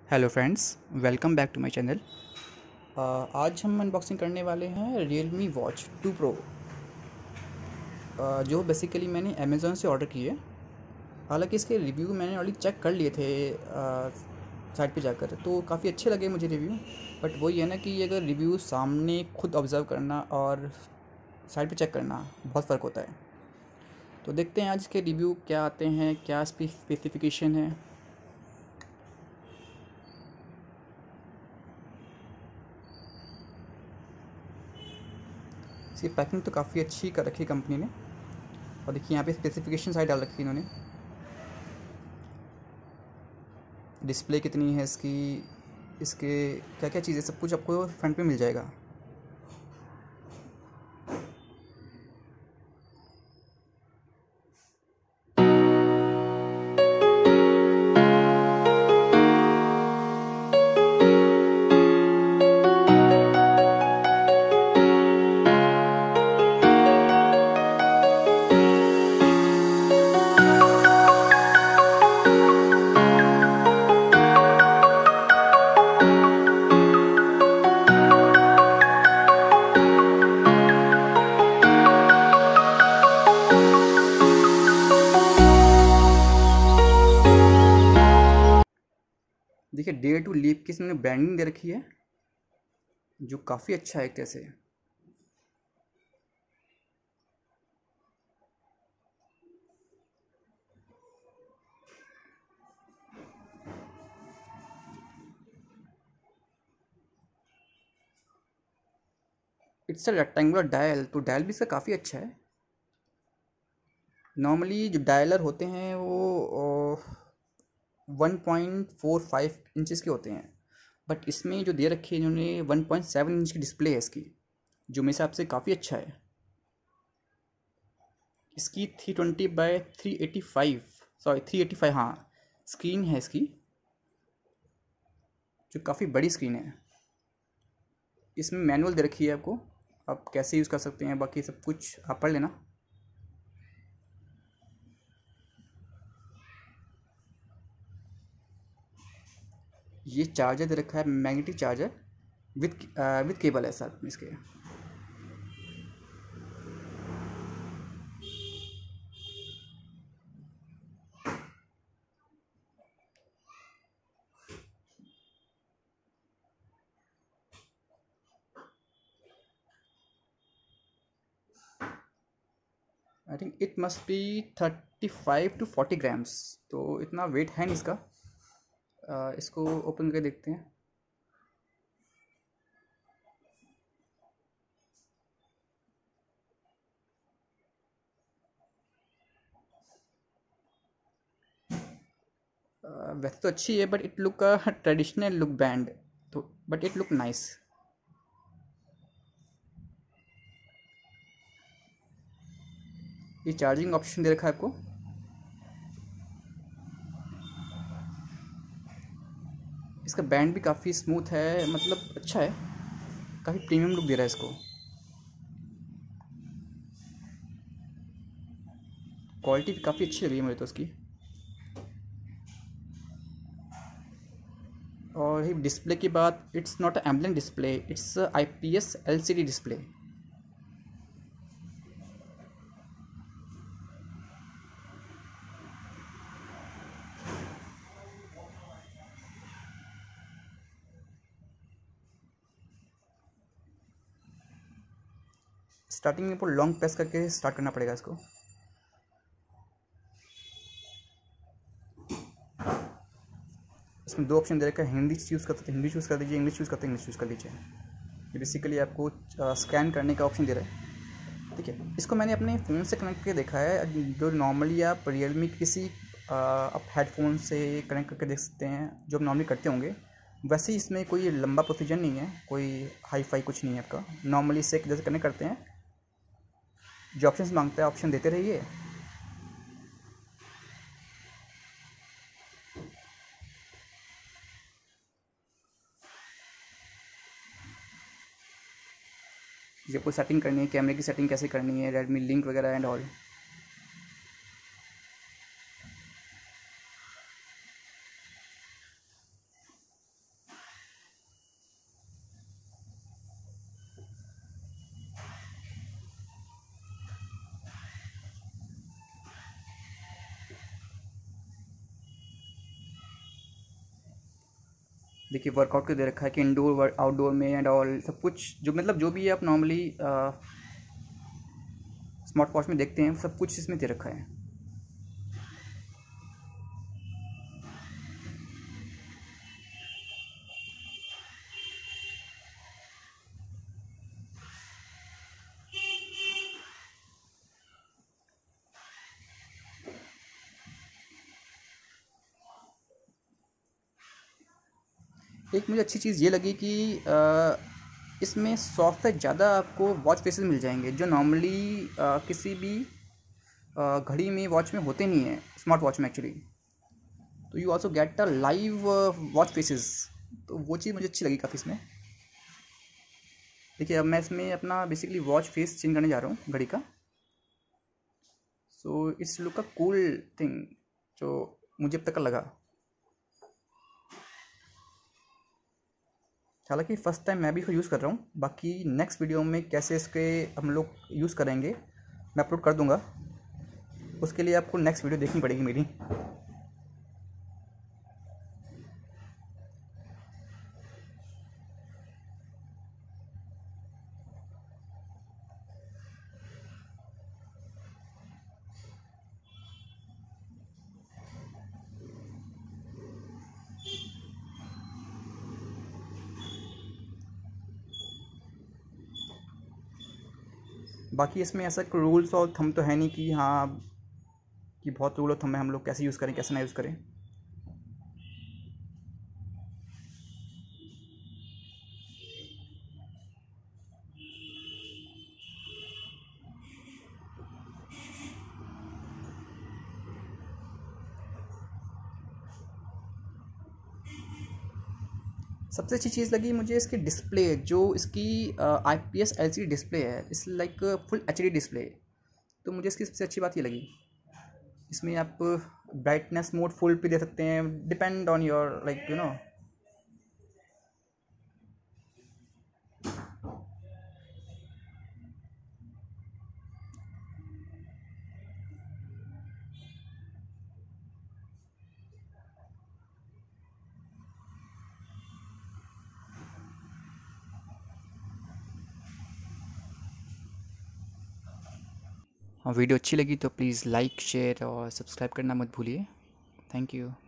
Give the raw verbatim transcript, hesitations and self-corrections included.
Hello friends, welcome back to my channel. आज हम unboxing करने वाले हैं रियलमी वॉच टू प्रो, जो बेसिकली मैंने अमेज़ोन से ऑर्डर की है। हालांकि इसके रिव्यू मैंने ऑलरेडी चेक कर लिए थे साइट पे जाकर, तो काफ़ी अच्छे लगे मुझे रिव्यू। बट वही है ना कि अगर रिव्यू सामने खुद ऑब्ज़र्व करना और साइट पे चेक करना बहुत फ़र्क होता है। तो देखते हैं आज के रिव्यू क्या आते हैं, क्या स्पेसिफिकेशन है। इसकी पैकिंग तो काफ़ी अच्छी कर रखी है कंपनी ने। और देखिए यहाँ पे स्पेसिफिकेशन साइट डाल रखी है इन्होंने। डिस्प्ले कितनी है इसकी, इसके क्या क्या चीज़ें, सब कुछ आपको फ्रंट पे मिल जाएगा। देखिए डेयर टू लीप की इसमें ब्रांडिंग दे रखी है, जो काफ़ी अच्छा है एक तरह से। इट्स अ रेक्टेंगुलर डायल, तो डायल भी इसका काफ़ी अच्छा है। नॉर्मली जो डायलर होते हैं वो one point four five inches के होते हैं, बट इसमें जो दे रखी है इन्होंने वन पॉइंट सेवन इंच की डिस्प्ले है इसकी, जो मेरे हिसाब से काफ़ी अच्छा है। इसकी three twenty by three eighty five sorry three eighty five हाँ स्क्रीन है इसकी, जो काफ़ी बड़ी स्क्रीन है। इसमें मैनुअल दे रखी है आपको, आप कैसे यूज़ कर सकते हैं, बाकी सब कुछ आप पढ़ लेना। ये चार्जर दे रखा है, magnetic charger with with cable है साथ में इसके। I think it must be thirty five to forty grams, तो इतना वेट है नहीं इसका। uh, इसको ओपन करके देखते हैं। uh, वैसे तो अच्छी है, but it look a traditional look band, तो बट इट लुक नाइस। ये चार्जिंग ऑप्शन दे रखा है आपको। इसका बैंड भी काफ़ी स्मूथ है, मतलब अच्छा है, काफ़ी प्रीमियम लुक दे रहा है इसको। क्वालिटी भी काफ़ी अच्छी लगी मुझे तो उसकी। और ही डिस्प्ले की बात, it's not a AMOLED display, it's I P S L C D display. Starting में पूरा लॉन्ग प्रेस करके स्टार्ट करना पड़ेगा इसको। इसमें दो ऑप्शन दे रखा है, हिंदी चूज़ करते हिंदी चूज़ कर दीजिए, इंग्लिश चूज़ करते इंग्लिश चूज़ कर लीजिए। ये बेसिकली आपको स्कैन करने का ऑप्शन दे रहा है। ठीक है, इसको मैंने अपने फ़ोन से कनेक्ट करके देखा है, जो नॉर्मली आप रियलमी किसी आ, आप हेडफोन से कनेक्ट करके देख सकते हैं, जो आप नॉर्मली करते होंगे। वैसे ही इसमें कोई लंबा प्रोसीजर नहीं है, कोई हाई फाई कुछ नहीं है आपका। नॉर्मली इससे जैसे कनेक्ट करते हैं, जो ऑप्शन मांगता है ऑप्शन देते रहिए। जैसे कोई सेटिंग करनी है, कैमरे की सेटिंग कैसे करनी है, रेडमी लिंक वगैरह एंड ऑल। देखिए वर्कआउट को दे रखा है कि इंडोर आउटडोर में एंड ऑल सब कुछ, जो मतलब जो भी आप नॉर्मली स्मार्ट वॉच में देखते हैं सब कुछ इसमें दे रखा है। एक मुझे अच्छी चीज़ ये लगी कि आ, इसमें सौ से ज़्यादा आपको वॉच फेसेस मिल जाएंगे जो नॉर्मली किसी भी आ, घड़ी में वॉच में होते नहीं हैं, स्मार्ट वॉच में एक्चुअली। तो you also get a live watch faces, तो वो चीज़ मुझे अच्छी लगी काफ़ी इसमें। देखिए अब मैं इसमें अपना बेसिकली वॉच फेस चेंज करने जा रहा हूँ घड़ी का। So it's look a cool thing जो मुझे अब तक लगा। हालांकि फ़र्स्ट टाइम मैं भी इसको यूज़ कर रहा हूँ, बाकी नेक्स्ट वीडियो में कैसे इसके हम लोग यूज़ करेंगे मैं अपलोड कर दूँगा, उसके लिए आपको नेक्स्ट वीडियो देखनी पड़ेगी मेरी। बाकी इसमें ऐसा रूल्स और थंब तो है नहीं कि हाँ कि बहुत रूल और थंब है हम लोग कैसे यूज़ करें कैसे ना यूज़ करें। सबसे अच्छी चीज़ लगी मुझे इसकी डिस्प्ले, जो इसकी I P S L C D display है, is like full H D display. तो मुझे इसकी सबसे अच्छी बात ये लगी, इसमें आप ब्राइटनेस मोड फुल पे दे सकते हैं, depend on your like you know. हाँ वीडियो अच्छी लगी तो प्लीज़ लाइक शेयर और सब्सक्राइब करना मत भूलिए। Thank you.